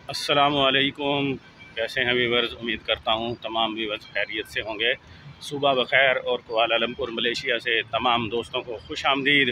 अस्सलामुअलैकुम। कैसे हैं व्यूवर्स? उम्मीद करता हूँ तमाम व्यूवर्स खैरियत से होंगे। सुबह बखैर और कुआलालंपुर मलेशिया से तमाम दोस्तों को खुश आमदीद।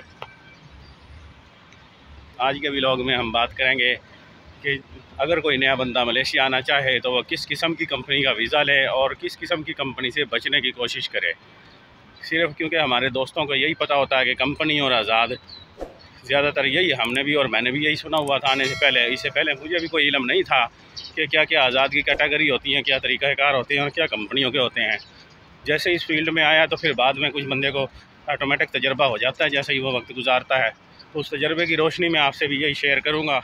आज के व्लॉग में हम बात करेंगे कि अगर कोई नया बंदा मलेशिया आना चाहे तो वह किस किस्म की कंपनी का वीज़ा ले और किस किस्म की कंपनी से बचने की कोशिश करे। सिर्फ क्योंकि हमारे दोस्तों को यही पता होता है कि कंपनी और आज़ाद, ज़्यादातर यही हमने भी और मैंने भी यही सुना हुआ था आने से पहले। इससे पहले मुझे भी कोई इल्म नहीं था कि क्या क्या आज़ाद की कैटेगरी होती हैं, क्या तरीक़ाकार होते हैं और क्या कंपनियों के होते हैं। जैसे इस फील्ड में आया तो फिर बाद में कुछ बंदे को ऑटोमेटिक तजर्बा हो जाता है जैसे ही वो वक्त गुजारता है। तो उस तजर्बे की रोशनी में आपसे भी यही शेयर करूँगा।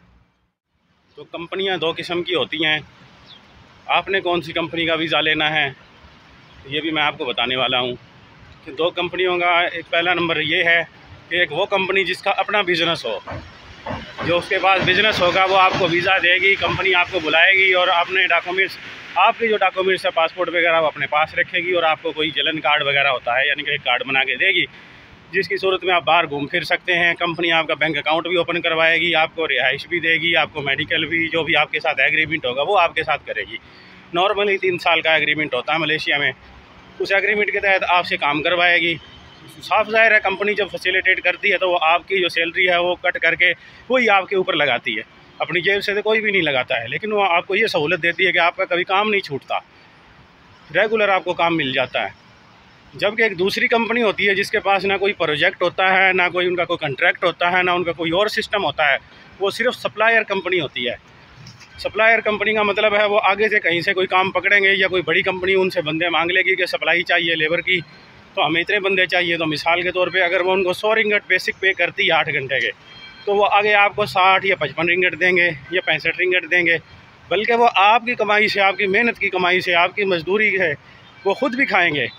तो कंपनियाँ दो किस्म की होती हैं। आपने कौन सी कंपनी का वीज़ा लेना है ये भी मैं आपको बताने वाला हूँ। कि दो कंपनियों का एक पहला नंबर ये है कि एक वो कंपनी जिसका अपना बिज़नेस हो, जो उसके पास बिज़नेस होगा वो आपको वीज़ा देगी, कंपनी आपको बुलाएगी और अपने डॉक्यूमेंट्स, आपके जो डॉक्यूमेंट्स है पासपोर्ट वगैरह वो अपने पास रखेगी और आपको कोई चलन कार्ड वगैरह होता है यानी कि एक कार्ड बना के देगी जिसकी सूरत में आप बाहर घूम फिर सकते हैं। कंपनी आपका बैंक अकाउंट भी ओपन करवाएगी, आपको रिहाइश भी देगी, आपको मेडिकल भी, जो भी आपके साथ एग्रीमेंट होगा वो आपके साथ करेगी। नॉर्मली 3 साल का एग्रीमेंट होता है मलेशिया में। उस एग्रीमेंट के तहत आपसे काम करवाएगी। साफ ज़ाहिर है कंपनी जब फैसिलिटेट करती है तो वो आपकी जो सैलरी है वो कट करके वही आपके ऊपर लगाती है। अपनी जेब से तो कोई भी नहीं लगाता है, लेकिन वो आपको ये सहूलत देती है कि आपका कभी काम नहीं छूटता, रेगुलर आपको काम मिल जाता है। जबकि एक दूसरी कंपनी होती है जिसके पास ना कोई प्रोजेक्ट होता है, ना कोई उनका कोई कंट्रैक्ट होता है, ना उनका कोई और सिस्टम होता है। वो सिर्फ सप्लायर कंपनी होती है। सप्लायर कंपनी का मतलब है वो आगे से कहीं से कोई काम पकड़ेंगे या कोई बड़ी कंपनी उनसे बंदे मांग लेगी कि सप्लाई चाहिए लेबर की, तो हमें इतने बंदे चाहिए। तो मिसाल के तौर पे अगर वो उनको 100 रिंगट बेसिक पे करती है 8 घंटे के, तो वो आगे आपको 60 या 55 रिंगट देंगे या 65 रिंगट देंगे। बल्कि वो आपकी कमाई से, आपकी मेहनत की कमाई से, आपकी मजदूरी है वो ख़ुद भी खाएँगे।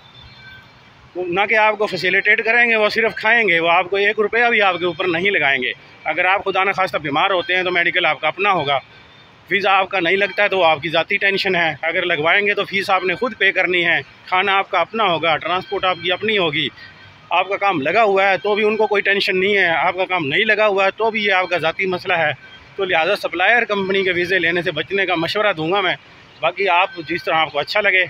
ना कि आपको फैसिलिटेट करेंगे, वो सिर्फ खाएँगे। वो आपको 1 रुपया भी आपके ऊपर नहीं लगाएँगे। अगर आप खुदा न खास्ता बीमार होते हैं तो मेडिकल आपका अपना होगा। वीज़ा आपका नहीं लगता है तो वो आपकी ज़ाती टेंशन है। अगर लगवाएंगे तो फ़ीस आपने खुद पे करनी है। खाना आपका अपना होगा, ट्रांसपोर्ट आपकी अपनी होगी। आपका काम लगा हुआ है तो भी उनको कोई टेंशन नहीं है, आपका काम नहीं लगा हुआ है तो भी ये आपका ज़ाती मसला है। तो लिहाजा सप्लायर कंपनी के वीज़े लेने से बचने का मशवरा दूंगा मैं। बाकी आप जिस तरह आपको अच्छा लगे,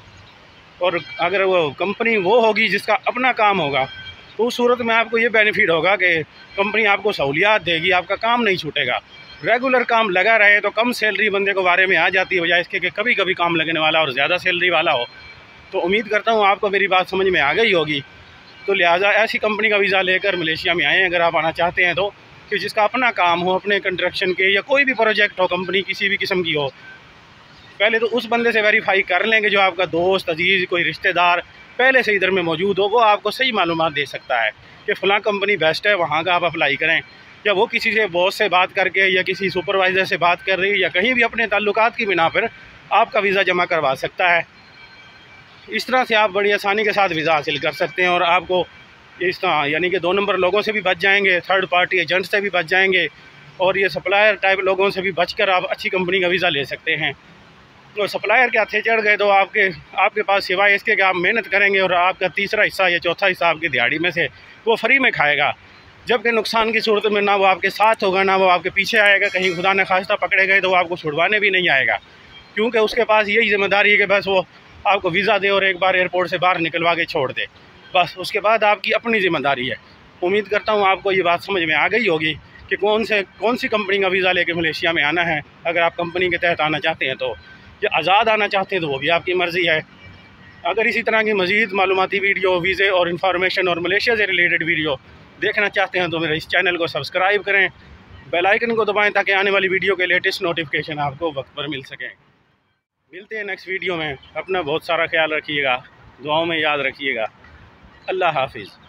और अगर वो कंपनी वो होगी जिसका अपना काम होगा तो उस सूरत में आपको ये बेनिफिट होगा कि कंपनी आपको सहूलियात देगी, आपका काम नहीं छूटेगा। रेगुलर काम लगा रहे तो कम सैलरी बंदे को बारे में आ जाती है, बजाय इसके कि कभी कभी काम लगने वाला और ज़्यादा सैलरी वाला हो। तो उम्मीद करता हूँ आपको मेरी बात समझ में आ गई होगी। तो लिहाजा ऐसी कंपनी का वीज़ा लेकर मलेशिया में आएँ अगर आप आना चाहते हैं तो, कि जिसका अपना काम हो, अपने कंस्ट्रक्शन के या कोई भी प्रोजेक्ट हो, कंपनी किसी भी किस्म की हो। पहले तो उस बंदे से वेरीफाई कर लेंगे जो आपका दोस्त, अजीज़, कोई रिश्तेदार पहले से इधर में मौजूद हो, वो आपको सही मालूमात दे सकता है कि फ़लाँ कंपनी बेस्ट है, वहाँ का आप अप्लाई करें। या वो किसी से बॉस से बात करके या किसी सुपरवाइज़र से बात कर रही है या कहीं भी अपने ताल्लुकात की बिना पर आपका वीज़ा जमा करवा सकता है। इस तरह से आप बड़ी आसानी के साथ वीज़ा हासिल कर सकते हैं और आपको इस तरह यानी कि 2 नंबर लोगों से भी बच जाएंगे, थर्ड पार्टी एजेंट से भी बच जाएंगे और ये सप्लायर टाइप लोगों से भी बचकर आप अच्छी कंपनी का वीज़ा ले सकते हैं। तो सप्लायर के हाथे चढ़ गए तो आपके पास सिवाय इसके कि आप मेहनत करेंगे और आपका तीसरा हिस्सा या चौथा हिस्सा आपकी दिहाड़ी में से वो फ्री में खाएगा। जबकि नुकसान की सूरत में ना वो आपके साथ होगा, ना वो आपके पीछे आएगा। कहीं खुदा न खास्ता पकड़े गए तो वो आपको छुड़वाने भी नहीं आएगा, क्योंकि उसके पास यही जिम्मेदारी है कि बस वो आपको वीज़ा दे और एक बार एयरपोर्ट से बाहर निकलवा के छोड़ दे, बस। उसके बाद आपकी अपनी ज़िम्मेदारी है। उम्मीद करता हूँ आपको ये बात समझ में आ गई होगी कि कौन सी कंपनी का वीज़ा लेके मलेशिया में आना है। अगर आप कंपनी के तहत आना चाहते हैं तो, या आज़ाद आना चाहते हैं तो वो भी आपकी मर्ज़ी है। अगर इसी तरह की मज़ीद मालूमाती वीडियो, वीज़े और इन्फॉर्मेशन और मलेशिया से रिलेटेड वीडियो देखना चाहते हैं तो मेरे इस चैनल को सब्सक्राइब करें, बेल आइकन को दबाएं ताकि आने वाली वीडियो के लेटेस्ट नोटिफिकेशन आपको वक्त पर मिल सकें। मिलते हैं नेक्स्ट वीडियो में। अपना बहुत सारा ख्याल रखिएगा, दुआओं में याद रखिएगा। अल्लाह हाफिज़।